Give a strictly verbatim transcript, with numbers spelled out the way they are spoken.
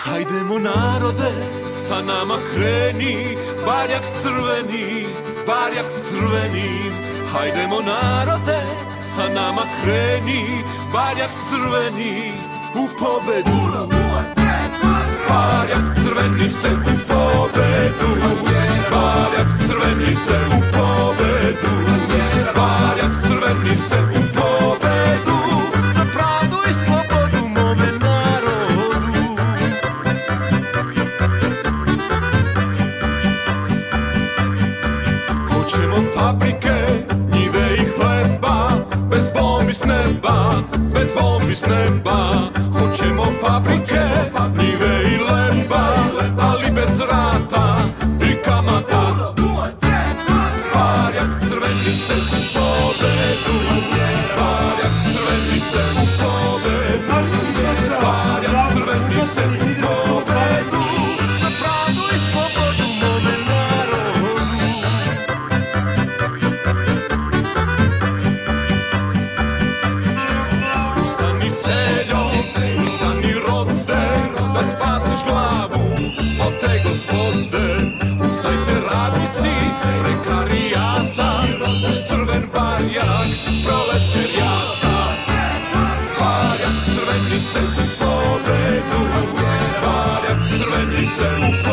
Hajdemo narode, sa nama kreni, barjak crveni, barjak crveni. Hajdemo narode, sa nama kreni, barjak crveni, u pobedu. Barjak crveni se u pobedu, barjak crveni se u pobedu, barjak crveni se u pobedu, za pravdu i slobodu mome narodu. Hoćemo fabrike, njive i hleba, bez bombi s neba, bez bombi s neba. Hoćemo fabrike, njive i leba, ali bez rata i kamata. Barjak crveni se u pobedu, barjak crveni se u pobedu, barjak crveni se u pobedu, za pravdu i slobodu mome narodu. Ustani seljo, ustani rode, da spasiš glavu od te gospode. Ustajte radnici prekarijata, uz crven barjak proletarijata. Barjak crveni se u pobedu, barjak crveni se u pobedu.